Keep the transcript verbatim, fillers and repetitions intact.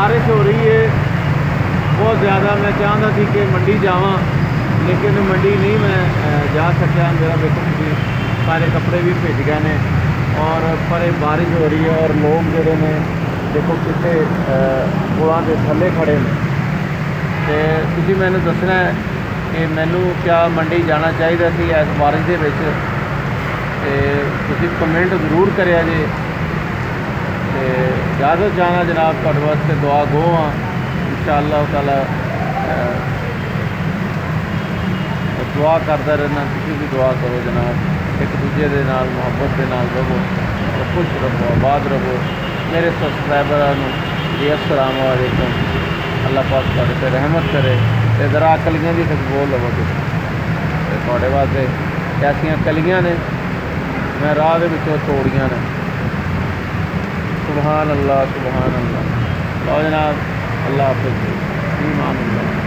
बारिश हो रही है बहुत ज़्यादा। मैं चाहता थी कि मंडी जावा, लेकिन मंडी नहीं मैं जा सका। मेरा देखो कि सारे कपड़े भी भिज गए ने और पर बारिश हो रही है और लोग जोड़े ने देखो कितने पुलों के थले खड़े ने। तो तुसी मैनू दसना है कि मैनू क्या मंडी जाना चाहिए सी इस बारिश के विच। तुसी कमेंट जरूर करिया जे। ते इजाज़त चाहना जनाब, तुहाडे वास्ते दुआ गो हाँ इंशाअल्लाह ताला। दुआ करता रहना, तुसी भी दुआ करो जनाब। एक दूजे के नाल मुहब्बत के नाल रहो, तो खुश रहो, आबाद रहो। मेरे सबसक्राइबरों जी अस्सलाम वालेकुम। अल्लाह पाक तुहाडे ते रहमत करे। ते जरा कलियां दी खुशबू लवो तुसीं। तुहाडे वास्ते कैसियां कलियां ने मैं राह दे विचों तोड़ियां ने। सुभान अल्लाह सुभान अल्लाह। लो जनाब, अल्लाह हाफिज़। ईमान अल्लाह।